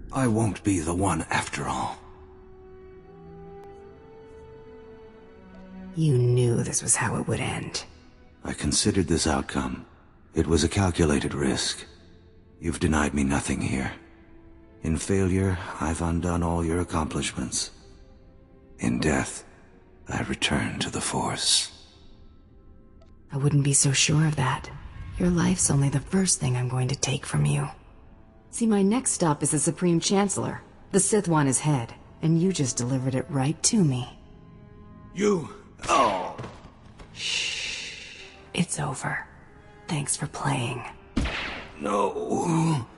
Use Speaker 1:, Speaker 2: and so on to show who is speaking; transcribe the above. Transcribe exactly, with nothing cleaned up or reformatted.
Speaker 1: I won't be the one after all.
Speaker 2: You knew this was how it would end.
Speaker 1: I considered this outcome. It was a calculated risk. You've denied me nothing here. In failure, I've undone all your accomplishments. In death, I return to the Force.
Speaker 2: I wouldn't be so sure of that. Your life's only the first thing I'm going to take from you. See, my next stop is the Supreme Chancellor. The Sith want his head, and you just delivered it right to me.
Speaker 1: You... Oh!
Speaker 2: Shh. It's over. Thanks for playing.
Speaker 1: No...